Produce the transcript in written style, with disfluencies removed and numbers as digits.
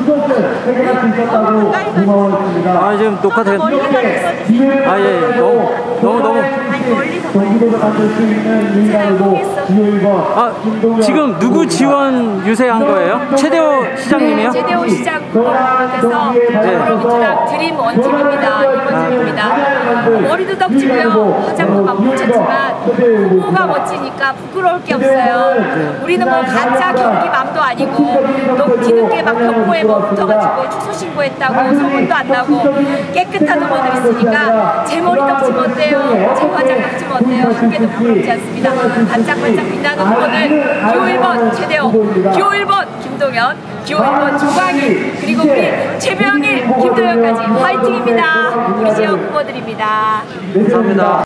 아, 지금 녹화된. 아, 예. 너무. 아, 지금 누구 지원 유세한 거예요? 최대호 시장님이요? 네, 최대호 시장 후보께서 더불어민주당 드림 원팀입니다. 2번팀입니다. 머리도 덕지고요. 화장도 막 묻혔지만 후보가 멋지니까 부끄러울 게 없어요. 우리는 뭐 가짜 경기맘도 아니고 또 뒤늦게 막 경보에 붙어가지고 취소 신고했다고 소문도 안 나고 깨끗한 후보들 있으니까 제 머리 덕지면 어때요? 제 화장 덕지면 어때요? 한 개도 부끄럽지 않습니다. 반짝반짝 빛나는 후보들 기호 1번 최대호, 기호 1번 김동연, 기호 1번 조광일, 그리고 우리 최병일, 김도연까지 화이팅입니다. 우리 지역 후보들입니다. 감사합니다.